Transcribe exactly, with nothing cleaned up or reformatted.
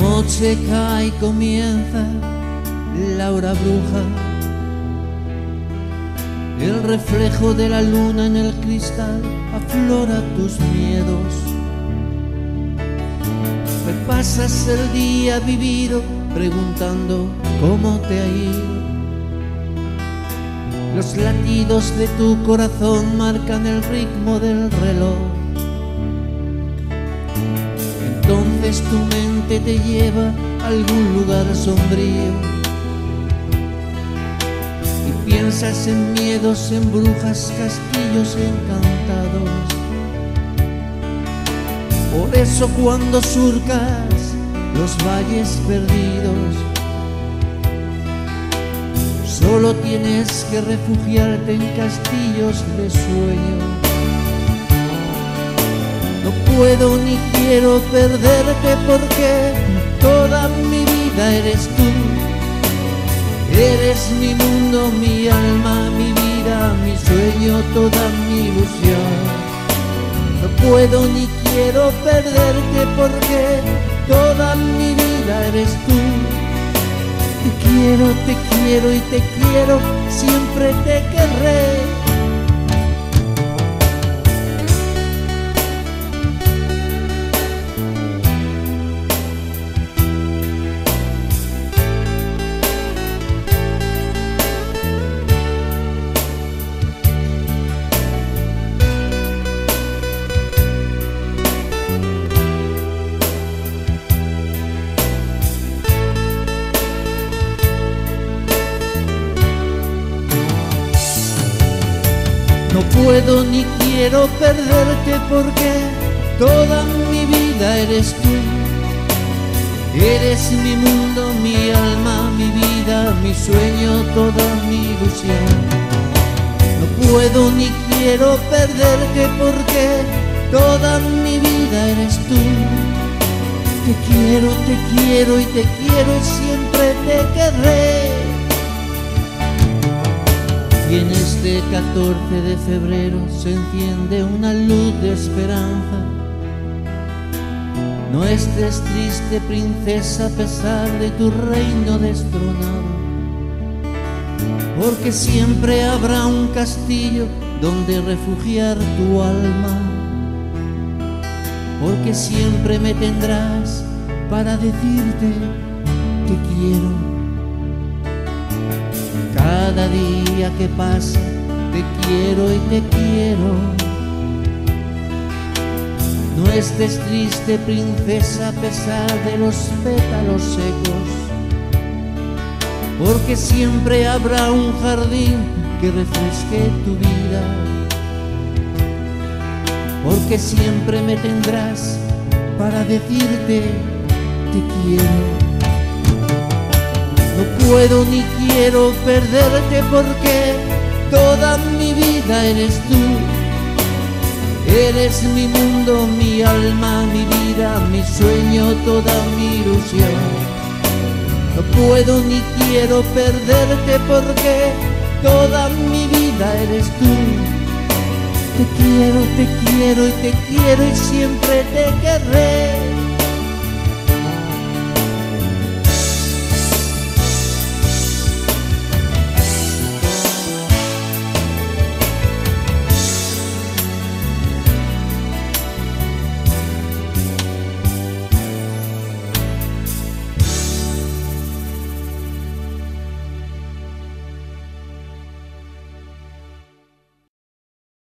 noche cae y comienza la hora bruja. El reflejo de la luna en el cristal aflora tus miedos. Repasas el día vivido preguntando cómo te ha ido. Los latidos de tu corazón marcan el ritmo del reloj. Entonces tu mente te lleva a algún lugar sombrío y piensas en miedos, en brujas, castillos encantados. Por eso cuando surcas los valles perdidos, solo tienes que refugiarte en castillos de sueño. No puedo ni quiero perderte porque toda mi vida eres tú. Eres mi mundo, mi alma, mi vida, mi sueño, toda mi ilusión. No puedo ni quiero perderte porque toda mi vida eres tú. Te quiero, te quiero y te quiero, siempre te querré. No puedo ni quiero perderte porque toda mi vida eres tú. Eres mi mundo, mi alma, mi vida, mi sueño, toda mi ilusión. No puedo ni quiero perderte porque toda mi vida eres tú. Te quiero, te quiero y te quiero y siempre te querré. Y en este catorce de febrero se enciende una luz de esperanza. No estés triste, princesa, a pesar de tu reino destronado, porque siempre habrá un castillo donde refugiar tu alma, porque siempre me tendrás para decirte te quiero. Cada día que pasa te quiero y te quiero. No estés triste, princesa, a pesar de los pétalos secos, porque siempre habrá un jardín que refresque tu vida, porque siempre me tendrás para decirte te quiero. No puedo ni quiero perderte porque toda mi vida eres tú. Eres mi mundo, mi alma, mi vida, mi sueño, toda mi ilusión. No puedo ni quiero perderte porque toda mi vida eres tú. Te quiero, te quiero y te quiero y siempre te querré.